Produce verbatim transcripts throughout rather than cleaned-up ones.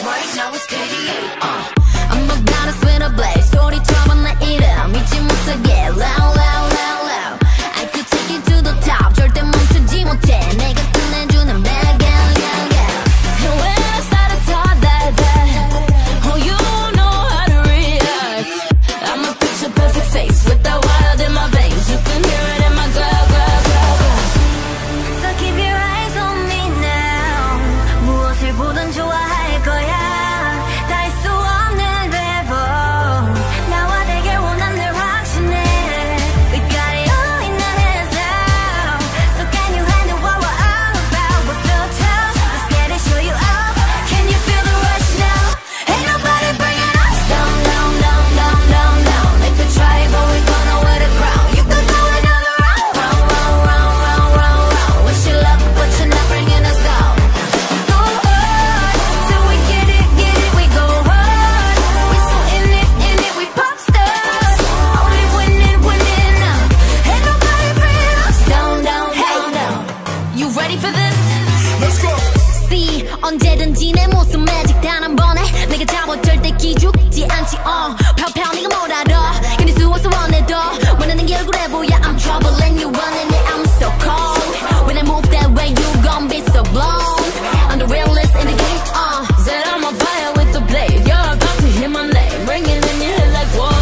right now it's K D A. uh. I'm about to spin a blaze 소리쳐봐 내 이름 믿지 못하게 loud loud loud loud I could take you to the top 절대 멈추지 못해 내가 끝내주는 mega yeah yeah And when I start to talk that that oh you know how to react I'm a picture perfect face with that wild in my veins you can hear it in my glove glove glove glove So keep your eyes on me now 무엇을 보든 좋아할 거야 다 할 수 없는 래퍼 나와 되길 원하는 확신해 We got it all in our hands now So can you handle what we're all about What's so tough? Let's get it, show you up Can you feel the rush now? Ain't nobody bringing us down, down, down, down, down, down They could try but we gonna wear the crown You could go another round, round, round, round, round, round, round Wish you luck but you're not bringing us down Go hard till we get it, get it, we go hard We so in it, in it, we pop stars Only winning, winning now Ain't nobody bringing us down, down, down, down You ready for this? Let's go. See 언제든지 내 모습 매직 단 한 번에 내가 잡아 절대 기죽지 않지 uh 펴펴 네가 뭘 알아 견딜 수 없어 원해도 원하는 게 얼굴에 보여 I'm trouble and you running it I'm so cold When I move that way you gon' be so blown I'm the realest in the game uh Said I'm on fire with the blade You're about to hear my name ringing in your head like whoa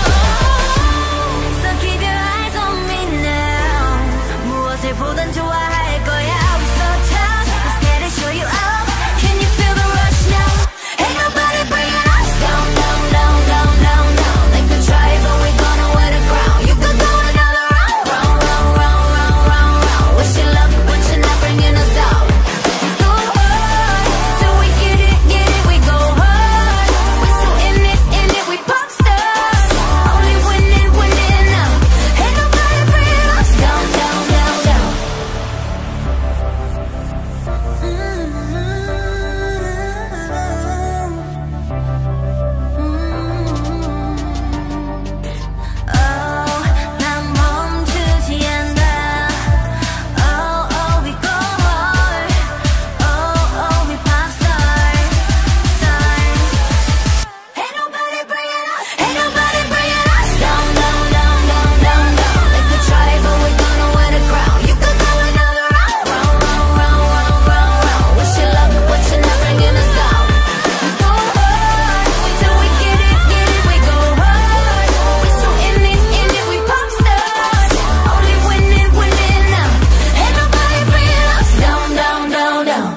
So keep your eyes on me now 무엇을 보든 좋아할 거야 We so tough Let's get it show you up Can you feel the rush now? Ain't nobody bringing us down, down, down, down, down, down They could try but we gonna wear the crown You could go another round, round, round, round, round, round, round Wish you luck but you're not bringing us down We go hard till we get it, get it, we go hard We so in it, in it, we pop stars Only winning, winning now Ain't nobody bringing us down, down, down, down Oh, 난 멈추지 않아 Oh, oh, we go hard Oh, oh, we pop stars Stars Ain't nobody bringing us Ain't nobody bringing us down, down, down, down, down, down They could try but we gonna wear the crown You could go another round, round, round, round, round, round, round Wish you luck but you're not bringing us down We go hard till we get it, get it, we go hard We so in it, in it, we pop stars Only winning, winning now Ain't nobody bringing us down, down, down, down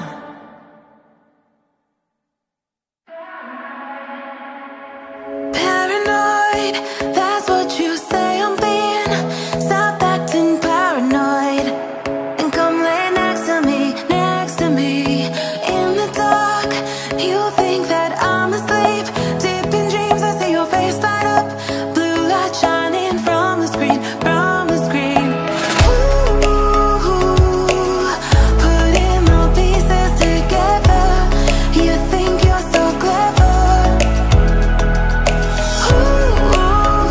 Paranoid, that's what you say I'm being. Stop acting paranoid and come lay next to me, next to me. In the dark, you think that I'm asleep. Deep in dreams, I see your face light up. Blue light shining from the screen, from the screen. Ooh, putting the pieces together. You think you're so clever. Ooh,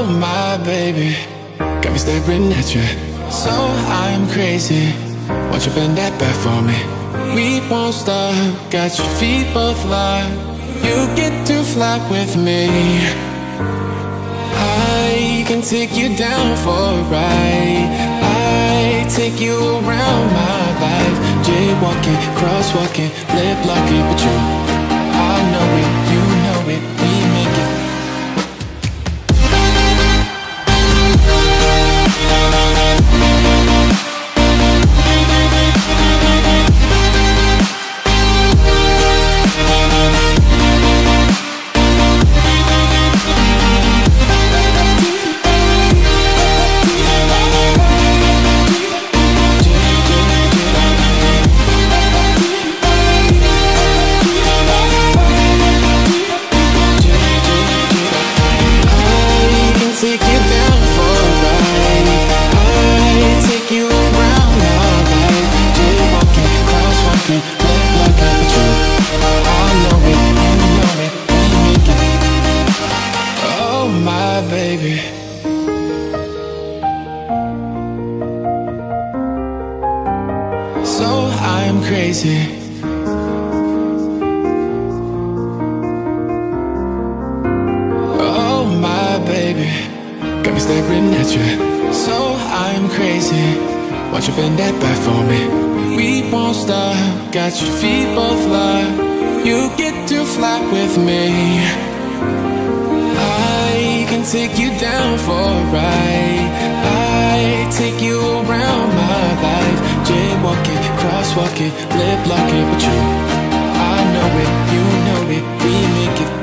my baby, got me staring at you. So I'm crazy, won't you bend that back for me? We won't stop, got your feet both locked. You get to fly with me. I can take you down for a ride. I take you around my life. Jaywalking, crosswalking, lip locking with you. I know it, you know it, we make it. Oh my baby, got me staring at you. So I'm crazy, won't you bend that back for me? We won't stop, got your feet both locked. You get to fly with me. I can take you down for a ride. I take you around my life. Jaywalking, crosswalking, lip locking with you. I know it, you know it, we make it.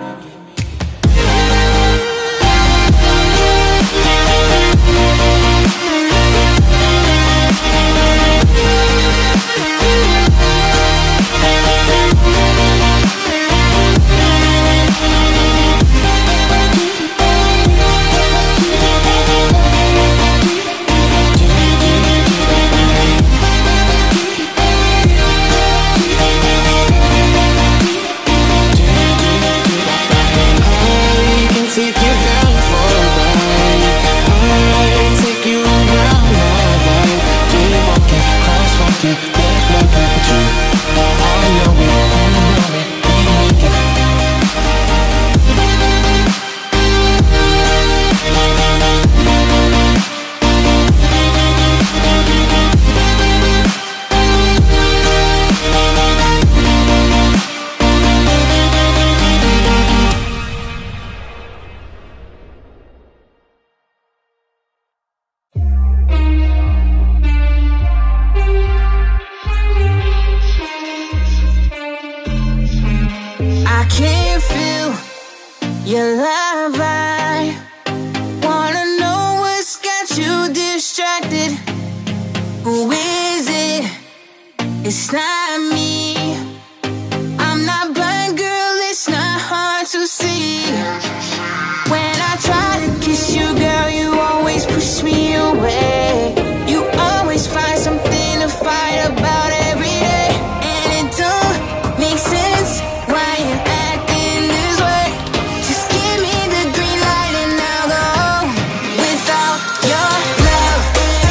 Your love, I wanna know what's got you distracted. Who is it? It's not me. I'm not blind, girl, it's not hard to see. When I try to kiss you, girl, you always push me away. You always find something to fight about every day. And it don't make sense why you're acting this way. Just give me the green light and I'll go without your love.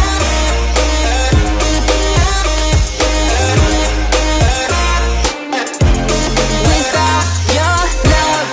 Without your love.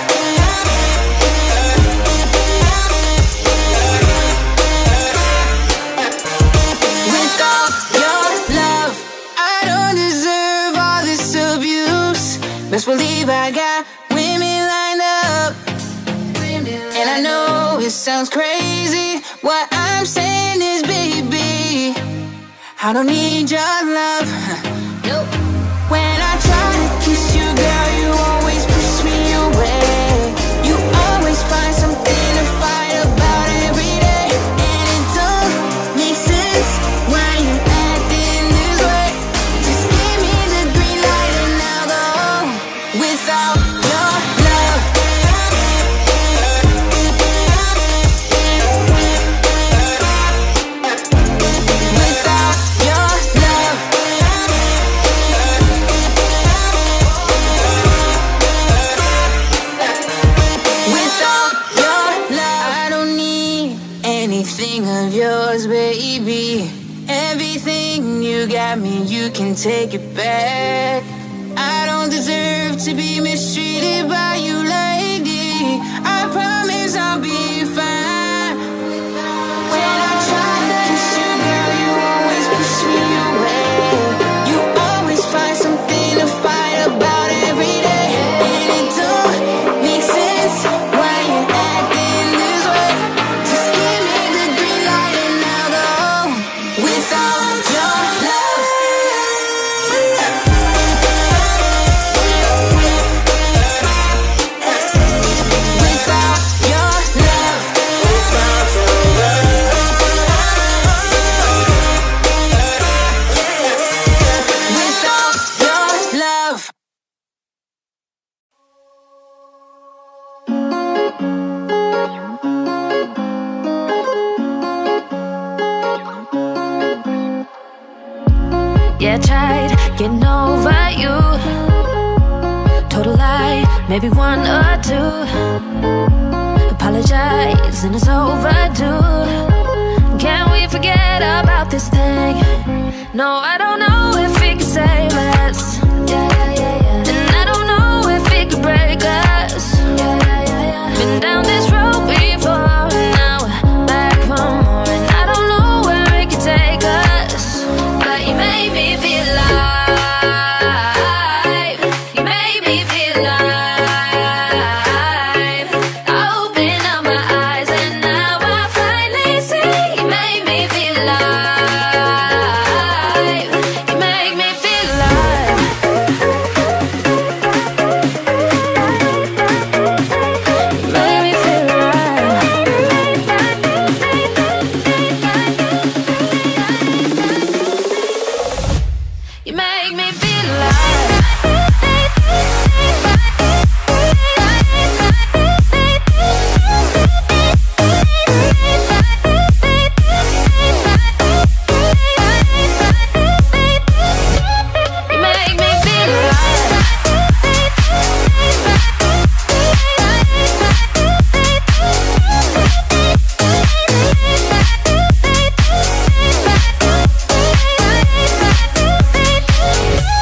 Without your love, I don't deserve all this abuse. Best believe I got women lined up. And I know it sounds crazy. What I'm saying is, baby, I don't need your love. Nope. When I try to kiss you, girl, you always push me away. You always find something to fight about every day. And it don't make sense why you're acting this way. Just give me the green light and I'll go without your love. Without your love. Without your love, I don't need at me, you can take it back. I don't deserve to be mistreated by you lady. I promise I'll be fine. When I try to kiss you, girl, you always push me away. You always find something to fight about every day. And it don't make sense why you're acting this way. Just give me the green light and I'll go without your love. Without your love. Without your love. Without your love. Yeah, I tried getting over you. Total lie, maybe one or two. Apologize and it's overdue. Can we forget about this thing? No, I don't know if we can say less.